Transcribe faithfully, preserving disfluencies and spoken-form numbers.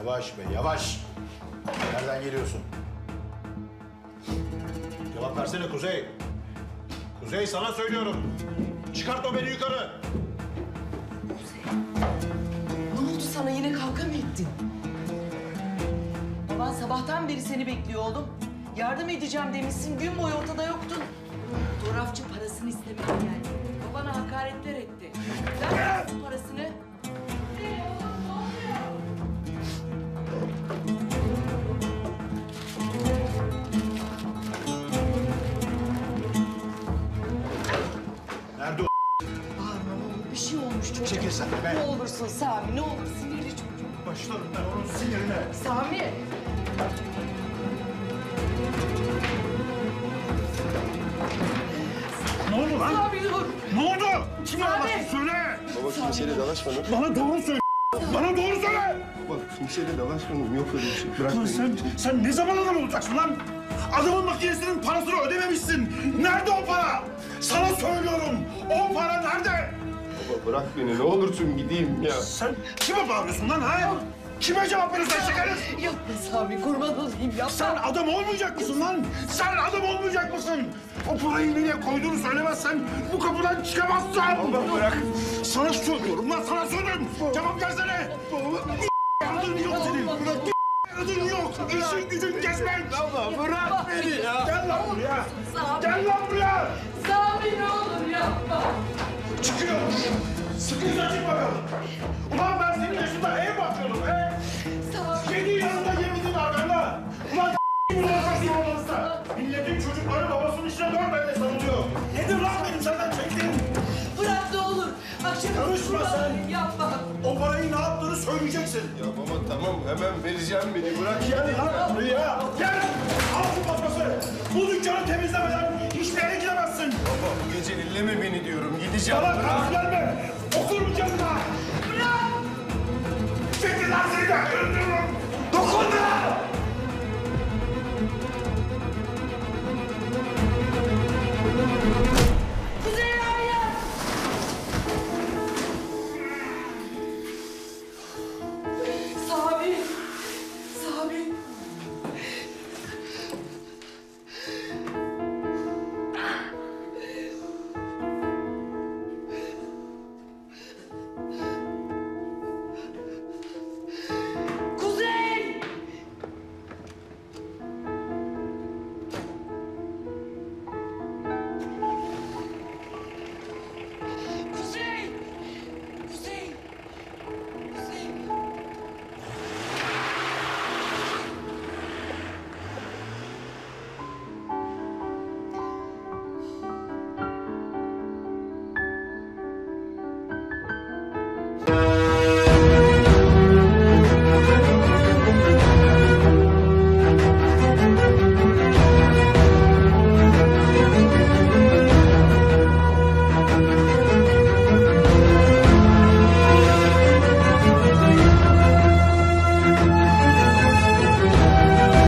Yavaş be, yavaş. Nereden geliyorsun? Cevap versene Kuzey. Kuzey, sana söylüyorum. Çıkartma beni yukarı. Ne oldu sana? Yine kavga mı ettin? Baban sabahtan beri seni bekliyor oğlum. Yardım edeceğim demişsin, gün boyu ortada yoktun. Fotoğrafçı parasını istemeye geldi. Babana hakaretler etti. Ver bu parasını. Nerede o? Bağırma ne olur, bir şey olmuş çocuğa. Çekil sen de be. Ne olursun Sami, ne olur, sinirli çocuk. Başlarım ben onun sinirine. Sami! Ne oldu lan? Sami dur! Ne oldu? Kim Sami! aramasın söyle. Baba kimseyle dalaşmadım. Bana doğru söyle. Bana doğru söyle. Baba kimseyle dalaşmadım. Yok öyle bir şey. Bırak Lan beni. sen, sen ne zaman adam olacaksın lan? Adamın makinesinin parasını ödememişsin. Nerede o para? Sana söylüyorum. O para nerede? Baba bırak beni. Ne olursun gideyim ya. Sen kime bağırıyorsun lan ha? Kime cevap veriyorsun şekerim? Yapma Sami, kurban olayım yapma. Sen adam olmayacak mısın lan? Sen adam olmayacak mısın? O parayı nereye koyduğunu söylemezsen bu kapıdan çıkamazsın. Baba bırak. Sana söylüyorum lan, sana söylüyorum. Cevap versene. Adın yok senin. Adın yok. İşin gücün gezmek. Baba bırak beni ya. Gel lan buraya. Sami! Gel lan buraya. Sami ne olur yapma! Çıkıyor. Sıkıysa çık bakalım. Ulan ben senin yaşında ev bakıyorum ev. Sami! Kedi yanında yemedin haber lan. Ulan bunu olacaksın olmazsa. Milletin çocukları babasının işine dört elle sarılıyor. Nedir lan benim senden çektiğim? Bırak ne olur! Akşam Karışma kurban sen. olayım, yapma! O parayı ne yaptığını söyleyeceksin. Ya baba tamam hemen vereceğim beni. Bırak Gel beni. lan buraya. Gel. Al şu paspası. Bu dükkanı temizlemeden hiçbir yere gidemezsin. Baba bu gece elleme beni diyorum. Gideceğim. Yalan Bırak. karşı gelme. Okur mu canına? Bırak. Çekil lan seni de öldürürüm.